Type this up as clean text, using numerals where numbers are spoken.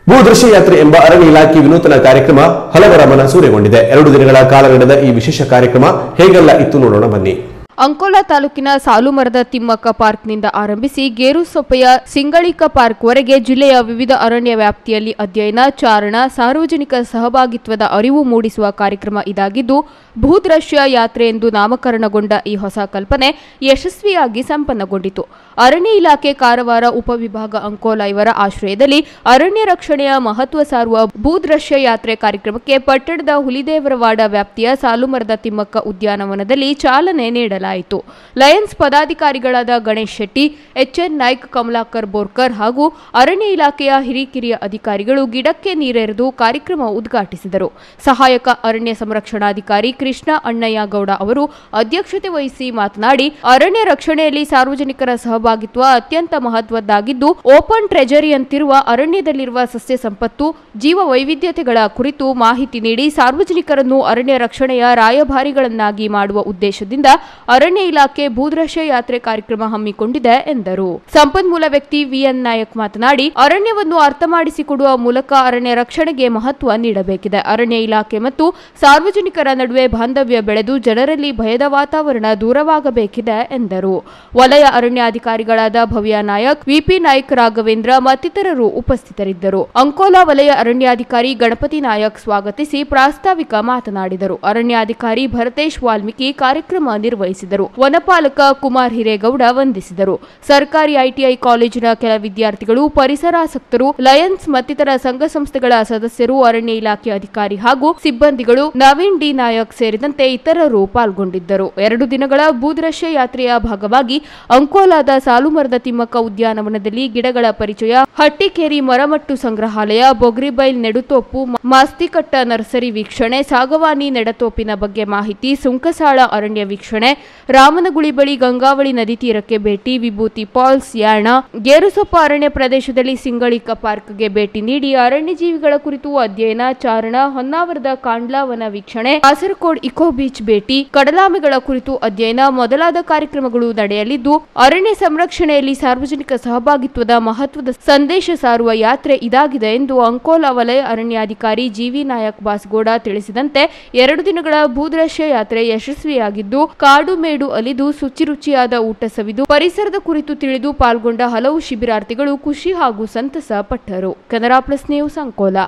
ಭೂದೃಶ್ಯ ಯಾತ್ರೆ ಎಂಬ ಅರಣ್ಯ ಇಲಾಖೆ ವಿನೂತನ ಕಾರ್ಯಕ್ರಮ ಹಲವರ ಮನ ಸೂರೆಗೊಂಡಿದೆ. 2 ದಿನಗಳ ಕಾಲ ನಡೆದ ಈ ವಿಶೇಷ ಕಾರ್ಯಕ್ರಮ ಹೇಗೆಲ್ಲ ಇತ್ತು ನೋಡೋಣ ಬನ್ನಿ. ಅಂಕೋಲಾ ತಾಲೂಕಿನ ಸಾಲುಮರದ ತಿಮ್ಮಕ್ಕ ಪಾರ್ಕ್ನಿಂದ ಆರಂಭಿಸಿ ಗೇರುಸೊಪ್ಪೆಯ ಸಿಂಗಳಿಕ ಪಾರ್ಕ್ವರೆಗೆ ಜಿಲ್ಲೆಯ ವಿವಿಧ ಅರಣ್ಯ ವ್ಯಾಪ್ತಿಯಲ್ಲಿ ಅಧ್ಯಯನ, ಚಾರಣ, ಸಾರ್ವಜನಿಕ ಸಹಭಾಗಿತ್ವದ ಅರಿವು ಮೂಡಿಸುವ ಕಾರ್ಯಕ್ರಮ ಇದಾಗಿದ್ದು, ಭೂದೃಶ್ಯ ಯಾತ್ರೆ ಎಂದು ನಾಮಕರಣಗೊಂಡ ಈ ಹೊಸ ಕಲ್ಪನೆ ಯಶಸ್ವಿಯಾಗಿ ಸಂಪನ್ನಗೊಂಡಿತು. ಅರಣ್ಯ ಇಲಾಖೆ ಕಾರವಾರ ಉಪವಿಭಾಗ ಅಂಕೋಲಾ ಇವರ ಆಶ್ರಯದಲ್ಲಿ ಅರಣ್ಯ ರಕ್ಷಣೆಯ ಮಹತ್ವ ಸಾರುವ ಭೂದೃಶ್ಯ ಯಾತ್ರೆ ಕಾರ್ಯಕ್ರಮಕ್ಕೆ ಪಟ್ಟಣದ ಹುಲಿದೇವರವಾಡ ವ್ಯಾಪ್ತಿಯ ಸಾಲುಮರದ ತಿಮ್ಮಕ್ಕ ಉದ್ಯಾನವನದಲ್ಲಿ ಚಾಲನೆ ನೀಡಲಾಯಿತು. ಲಯನ್ಸ್ ಪದಾಧಿಕಾರಿಗಳಾದ ಗಣೇಶ್ ಶೆಟ್ಟಿ, ಎಚ್ಎನ್ ನಾಯ್ಕ್, ಕಮಲಾಕರ್ ಬೋರ್ಕರ್ ಹಾಗೂ ಅರಣ್ಯ ಇಲಾಖೆಯ ಹಿರಿಕಿರಿಯ ಅಧಿಕಾರಿಗಳು ಗಿಡಕ್ಕೆ ನೀರೆರೆದು ಕಾರ್ಯಕ್ರಮ ಉದ್ಘಾಟಿಸಿದರು. ಸಹಾಯಕ ಅರಣ್ಯ ಸಂರಕ್ಷಣಾಧಿಕಾರಿ ಕೃಷ್ಣ ಅಣ್ಣಯ್ಯ ಗೌಡ ಅವರು ಅಧ್ಯಕ್ಷತೆ ವಹಿಸಿ ಮಾತನಾಡಿ, ಅರಣ್ಯ ರಕ್ಷಣೆಯಲ್ಲಿ ಸಾರ್ವಜನಿಕರ ಸಹಭಾಗಿತ್ವ ಅತ್ಯಂತ ಮಹತ್ವದ್ದಾಗಿದ್ದು, ಓಪನ್ ಟ್ರೆಜರಿಯಂತಿರುವ ಅರಣ್ಯದಲ್ಲಿರುವ ಸಸ್ಯ ಸಂಪತ್ತು, ಜೀವ ವೈವಿಧ್ಯತೆಗಳ ಕುರಿತು ಮಾಹಿತಿ ನೀಡಿ ಸಾರ್ವಜನಿಕರನ್ನು ಅರಣ್ಯ ರಕ್ಷಣೆಯ ರಾಯಭಾರಿಗಳನ್ನಾಗಿ ಮಾಡುವ ಉದ್ದೇಶದಿಂದ ಅರಣ್ಯ ಇಲಾಖೆ ಭೂದೃಶ್ಯ ಯಾತ್ರೆ ಕಾರ್ಯಕ್ರಮ ಹಮ್ಮಿಕೊಂಡಿದೆ ಎಂದರು. ಸಂಪನ್ಮೂಲ ವ್ಯಕ್ತಿ ವಿಎನ್ ನಾಯಕ್ ಮಾತನಾಡಿ, ಅರಣ್ಯವನ್ನು ಅರ್ಥ ಮಾಡಿಸಿಕೊಡುವ ಮೂಲಕ ಅರಣ್ಯ ರಕ್ಷಣೆಗೆ ಮಹತ್ವ ನೀಡಬೇಕಿದೆ. ಅರಣ್ಯ ಇಲಾಖೆ ಮತ್ತು ಸಾರ್ವಜನಿಕರ ನಡುವೆ ಬಾಂಧವ್ಯ ಬೆಳೆದು ಜನರಲ್ಲಿ ಭಯದ ವಾತಾವರಣ ದೂರವಾಗಬೇಕಿದೆ ಎಂದರು. ವಲಯ ಅರಣ್ಯಾಧಿಕಾರಿಗಳಾದ ಭವ್ಯ ನಾಯಕ್, ವಿಪಿ ನಾಯ್ಕ್, ರಾಘವೇಂದ್ರ ಮತ್ತಿತರರು ಉಪಸ್ಥಿತರಿದ್ದರು. ಅಂಕೋಲಾ ವಲಯ ಅರಣ್ಯಾಧಿಕಾರಿ ಗಣಪತಿ ನಾಯಕ್ ಸ್ವಾಗತಿಸಿ ಪ್ರಾಸ್ತಾವಿಕ ಮಾತನಾಡಿದರು. ಅರಣ್ಯಾಧಿಕಾರಿ ಭರತೇಶ್ ವಾಲ್ಮೀಕಿ ಕಾರ್ಯಕ್ರಮ ನಿರ್ವಹಿಸಿದರು. ವನಪಾಲಕ ಕುಮಾರ್ ಹಿರೇಗೌಡ ವಂದಿಸಿದರು. ಸರ್ಕಾರಿ ಐಟಿಐ ಕಾಲೇಜಿನ ಕೆಲ ವಿದ್ಯಾರ್ಥಿಗಳು, ಪರಿಸರಾಸಕ್ತರು, ಲಯನ್ಸ್ ಮತ್ತಿತರ ಸಂಘ ಸಂಸ್ಥೆಗಳ ಸದಸ್ಯರು, ಅರಣ್ಯ ಇಲಾಖೆ ಅಧಿಕಾರಿ ಹಾಗೂ ಸಿಬ್ಬಂದಿಗಳು, ನವೀನ್ ಡಿ ನಾಯಕ್ ಸೇರಿದಂತೆ ಇತರರು ಪಾಲ್ಗೊಂಡಿದ್ದರು. 2 ದಿನಗಳ ಭೂದೃಶ್ಯ ಯಾತ್ರೆಯ ಭಾಗವಾಗಿ ಅಂಕೋಲಾದ ಸಾಲುಮರದ ತಿಮ್ಮಕ್ಕ ಉದ್ಯಾನವನದಲ್ಲಿ ಗಿಡಗಳ ಪರಿಚಯ, ಹಟ್ಟಿಕೇರಿ ಮರಮಟ್ಟು ಸಂಗ್ರಹಾಲಯ, ಬೊಗ್ರಿಬೈಲ್ ನೆಡುತೋಪು, ಮಾಸ್ತಿಕಟ್ಟ ನರ್ಸರಿ ವೀಕ್ಷಣೆ, ಸಾಗವಾನಿ ನೆಡತೋಪಿನ ಬಗ್ಗೆ ಮಾಹಿತಿ, ಸುಂಕಸಾಳ ಅರಣ್ಯ ವೀಕ್ಷಣೆ, ರಾಮನಗುಳಿ ಬಳಿ ಗಂಗಾವಳಿ ನದಿ ತೀರಕ್ಕೆ ಭೇಟಿ, ವಿಭೂತಿ ಫಾಲ್ಸ್, ಯಾಣ, ಗೇರುಸೊಪ್ಪ ಅರಣ್ಯ ಪ್ರದೇಶದಲ್ಲಿ ಸಿಂಗಳಿಕ ಪಾರ್ಕ್ಗೆ ಭೇಟಿ ನೀಡಿ ಅರಣ್ಯ ಜೀವಿಗಳ ಕುರಿತು ಅಧ್ಯಯನ, ಚಾರಣ, ಹೊನ್ನಾವರದ ಕಾಂಡ್ಲಾ ವನ ವೀಕ್ಷಣೆ, ಕಾಸರಕೋಡ್ ಇಕೋ ಬೀಚ್ ಭೇಟಿ, ಕಡಲಾಮೆಗಳ ಕುರಿತು ಅಧ್ಯಯನ ಮೊದಲಾದ ಕಾರ್ಯಕ್ರಮಗಳು ನಡೆಯಲಿದ್ದು, ಅರಣ್ಯ ಸಂರಕ್ಷಣೆಯಲ್ಲಿ ಸಾರ್ವಜನಿಕ ಸಹಭಾಗಿತ್ವದ ಮಹತ್ವದ ಸಂದೇಶ ಸಾರುವ ಯಾತ್ರೆ ಇದಾಗಿದೆ ಎಂದು ಅಂಕೋಲಾ ವಲಯ ಅರಣ್ಯಾಧಿಕಾರಿ ಜಿವಿ ನಾಯಕ್ ಬಾಸ್ಗೋಡ ತಿಳಿಸಿದಂತೆ 2 ದಿನಗಳ ಭೂದೃಶ್ಯ ಯಾತ್ರೆ ಯಶಸ್ವಿಯಾಗಿದ್ದು, ಕಾಡು ಮೇಡು ಅಲಿದು ಶುಚಿರುಚಿಯಾದ ಊಟ ಸವಿದು ಪರಿಸರದ ಕುರಿತು ತಿಳಿದು ಪಾಲ್ಗೊಂಡ ಹಲವು ಶಿಬಿರಾರ್ಥಿಗಳು ಖುಷಿ ಹಾಗೂ ಸಂತಸ ಪಟ್ಟರು. Canara plus news Ankola.